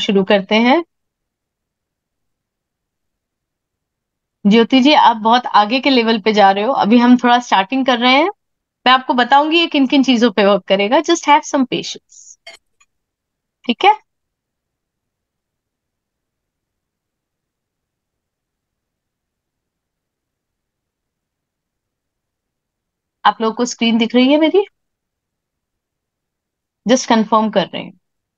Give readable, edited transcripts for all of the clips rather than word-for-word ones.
शुरू करते हैं। ज्योति जी, आप बहुत आगे के लेवल पे जा रहे हो। अभी हम थोड़ा स्टार्टिंग कर रहे हैं। मैं आपको बताऊंगी ये किन किन चीजों पे वर्क करेगा। Just have some patience. ठीक है। आप लोगों को स्क्रीन दिख रही है मेरी? जस्ट कंफर्म कर रहे हैं।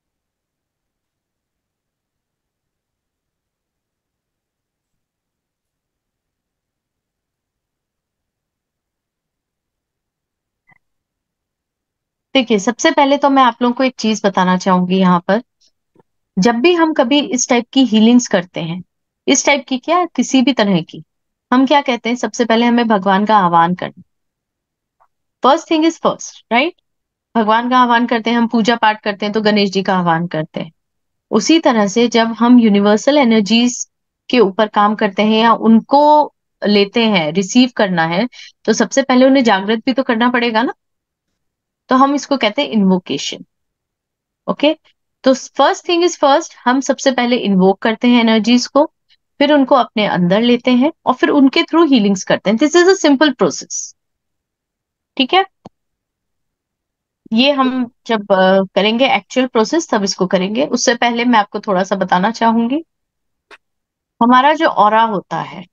देखिए, सबसे पहले तो मैं आप लोगों को एक चीज बताना चाहूंगी यहाँ पर। जब भी हम कभी इस टाइप की हीलिंग्स करते हैं, इस टाइप की क्या किसी भी तरह की, हम क्या कहते हैं, सबसे पहले हमें भगवान का आह्वान करना। First thing is first, right. भगवान का आह्वान करते हैं, हम पूजा पाठ करते हैं तो गणेश जी का आह्वान करते हैं। उसी तरह से जब हम यूनिवर्सल एनर्जीज के ऊपर काम करते हैं या उनको लेते हैं, रिसीव करना है, तो सबसे पहले उन्हें जागृत भी तो करना पड़ेगा ना। तो हम इसको कहते हैं इन्वोकेशन। ओके। तो फर्स्ट थिंग इज फर्स्ट, हम सबसे पहले इन्वोक करते हैं एनर्जीज को, फिर उनको अपने अंदर लेते हैं और फिर उनके थ्रू हीलिंग्स करते हैं। This is a simple process. ठीक है। ये हम जब करेंगे एक्चुअल प्रोसेस तब इसको करेंगे। उससे पहले मैं आपको थोड़ा सा बताना चाहूंगी। हमारा जो ऑरा होता है,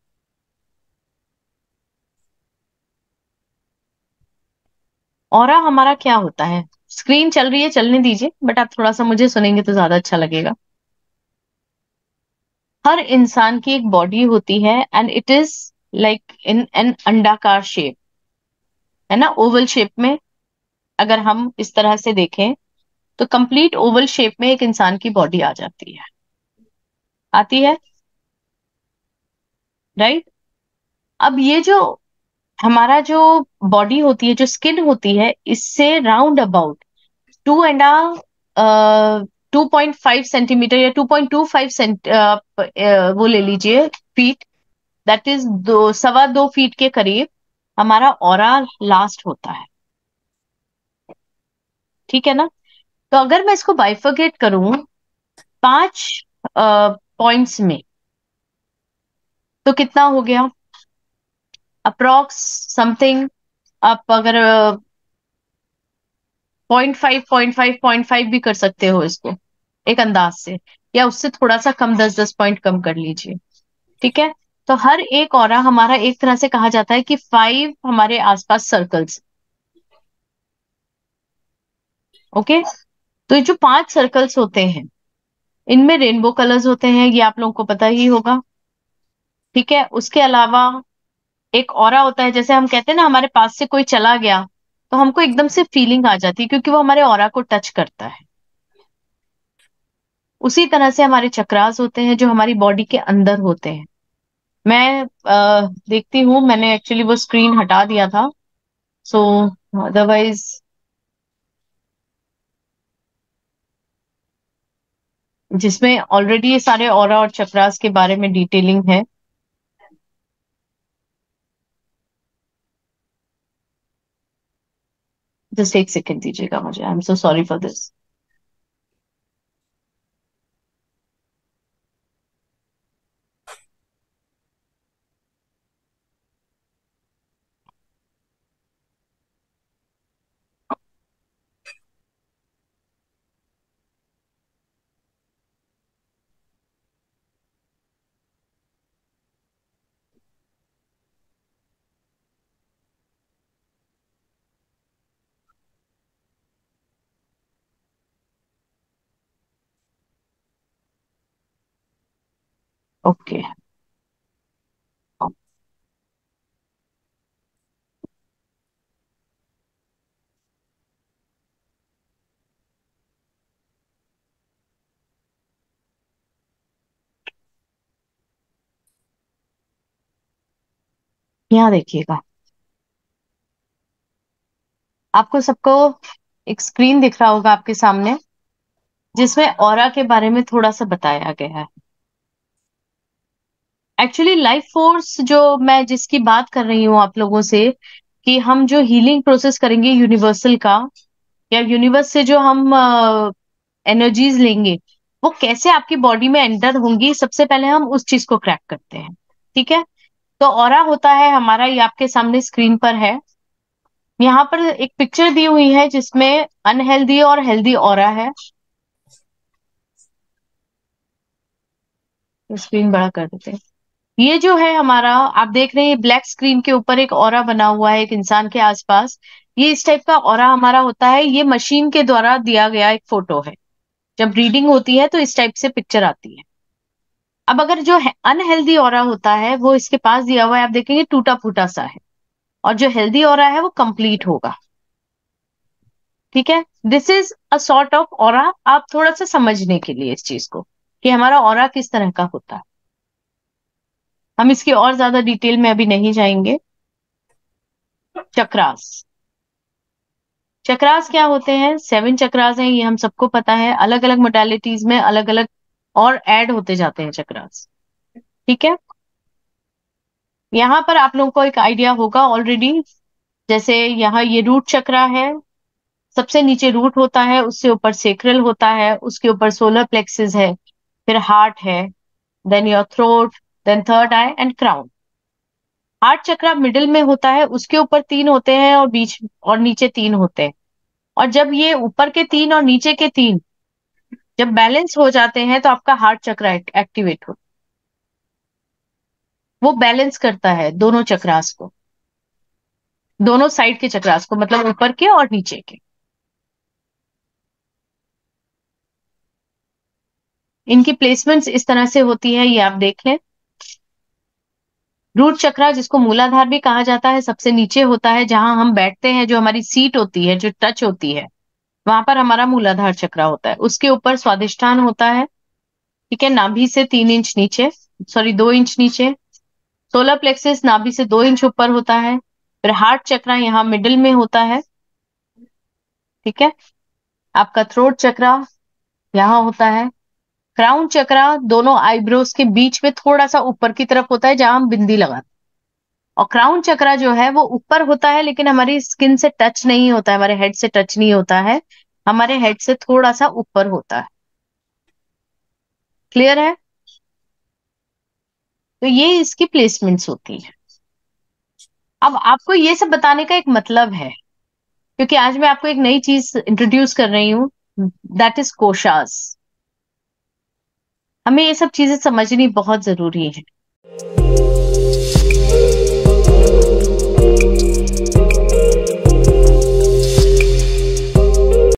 ऑरा हमारा क्या होता है। स्क्रीन चल रही है, चलने दीजिए, बट आप थोड़ा सा मुझे सुनेंगे तो ज्यादा अच्छा लगेगा। हर इंसान की एक बॉडी होती है and it is like in an अंडाकार शेप, है ना, ओवल शेप में। अगर हम इस तरह से देखें तो कंप्लीट ओवल शेप में एक इंसान की बॉडी आ जाती है, आती है, राइट। अब ये जो हमारा जो बॉडी होती है, जो स्किन होती है, इससे राउंड अबाउट 2.5 सेंटीमीटर या 2.25 वो ले लीजिए, फीट। दैट इज 2.25 फीट के करीब हमारा ऑरा लास्ट होता है। ठीक है ना। तो अगर मैं इसको बाइफरकेट करूं 5 पॉइंट्स में, तो कितना हो गया अप्रोक्स समथिंग। आप अगर 0.5 भी कर सकते हो इसको एक अंदाज से, या उससे थोड़ा सा कम, 10-10 पॉइंट कम कर लीजिए। ठीक है। तो हर एक ऑरा हमारा एक तरह से कहा जाता है कि 5 हमारे आसपास सर्कल्स। ओके। तो ये जो 5 सर्कल्स होते हैं, इनमें रेनबो कलर्स होते हैं, ये आप लोगों को पता ही होगा। ठीक है। उसके अलावा एक ऑरा होता है, जैसे हम कहते हैं ना, हमारे पास से कोई चला गया तो हमको एकदम से फीलिंग आ जाती है, क्योंकि वो हमारे ऑरा को टच करता है। उसी तरह से हमारे चक्रास होते हैं जो हमारी बॉडी के अंदर होते हैं। मैं देखती हूँ, मैंने एक्चुअली वो स्क्रीन हटा दिया था, सो अदरवाइज जिसमें ऑलरेडी ये सारे ऑरा और चक्रास के बारे में डिटेलिंग है। जस्ट एक सेकेंड दीजिएगा मुझे, I am so sorry for this. Okay. यहाँ देखिएगा, आपको सबको एक स्क्रीन दिख रहा होगा आपके सामने, जिसमें ऑरा के बारे में थोड़ा सा बताया गया है। एक्चुअली लाइफ फोर्स जो मैं जिसकी बात कर रही हूँ आप लोगों से, कि हम जो हीलिंग प्रोसेस करेंगे यूनिवर्सल का, या यूनिवर्स से जो हम एनर्जीज लेंगे, वो कैसे आपकी बॉडी में एंटर होंगी, सबसे पहले हम उस चीज को क्रैक करते हैं। ठीक है, तो ऑरा होता है हमारा, ये आपके सामने स्क्रीन पर है। यहाँ पर एक पिक्चर दी हुई है जिसमें अनहेल्दी और हेल्दी ऑरा है। स्क्रीन बड़ा कर देते हैं। ये जो है हमारा, आप देख रहे हैं ब्लैक स्क्रीन के ऊपर एक ऑरा बना हुआ है एक इंसान के आसपास। ये इस टाइप का ऑरा हमारा होता है, ये मशीन के द्वारा दिया गया एक फोटो है। जब रीडिंग होती है तो इस टाइप से पिक्चर आती है। अब अगर जो है अनहेल्दी ऑरा होता है वो इसके पास दिया हुआ है, आप देखेंगे टूटा फूटा सा है। और जो हेल्दी ऑरा है वो कंप्लीट होगा। ठीक है, this is a sort of aura, आप थोड़ा सा समझने के लिए इस चीज को कि हमारा ऑरा किस तरह का होता है। हम इसकी और ज्यादा डिटेल में अभी नहीं जाएंगे। चक्रास, चक्रास क्या होते हैं? 7 चक्रास हैं, ये हम सबको पता है। अलग अलग मोडालिटीज में अलग अलग और ऐड होते जाते हैं चक्रास। ठीक है, यहाँ पर आप लोगों को एक आइडिया होगा ऑलरेडी। जैसे यहाँ ये रूट चक्रा है, सबसे नीचे रूट होता है, उससे ऊपर सेक्रल होता है, उसके ऊपर सोलर प्लेक्सिस है, फिर हार्ट है, then your throat, then third eye and crown. Heart chakra middle में होता है, उसके ऊपर 3 होते हैं और बीच और नीचे 3 होते हैं। और जब ये ऊपर के 3 और नीचे के 3 जब बैलेंस हो जाते हैं तो आपका हार्ट चक्र एक्टिवेट हो, वो बैलेंस करता है दोनों चक्रास को, दोनों साइड के चक्रास को, मतलब ऊपर के और नीचे के। इनकी प्लेसमेंट्स इस तरह से होती है, ये आप देख लें। रूट चक्रा, जिसको मूलाधार भी कहा जाता है, सबसे नीचे होता है, जहां हम बैठते हैं, जो हमारी सीट होती है, जो टच होती है, वहां पर हमारा मूलाधार चक्रा होता है। उसके ऊपर स्वादिष्ठान होता है। ठीक है, नाभि से 3 इंच नीचे, सॉरी 2 इंच नीचे। सोलर प्लेक्सिस नाभि से 2 इंच ऊपर होता है। फिर हार्ट चक्रा यहाँ मिडिल में होता है। ठीक है, आपका थ्रोट चक्रा यहाँ होता है। क्राउन चक्रा दोनों आईब्रोज के बीच में थोड़ा सा ऊपर की तरफ होता है, जहां हम बिंदी लगाते हैं। और क्राउन चक्रा जो है वो ऊपर होता है, लेकिन हमारी स्किन से टच नहीं होता है, हमारे हेड से टच नहीं होता है, हमारे हेड से थोड़ा सा ऊपर होता है। क्लियर है? तो ये इसकी प्लेसमेंट्स होती है। अब आपको ये सब बताने का एक मतलब है, क्योंकि आज मैं आपको एक नई चीज इंट्रोड्यूस कर रही हूँ, दैट इज कोशास। हमें ये सब चीजें समझनी बहुत जरूरी है।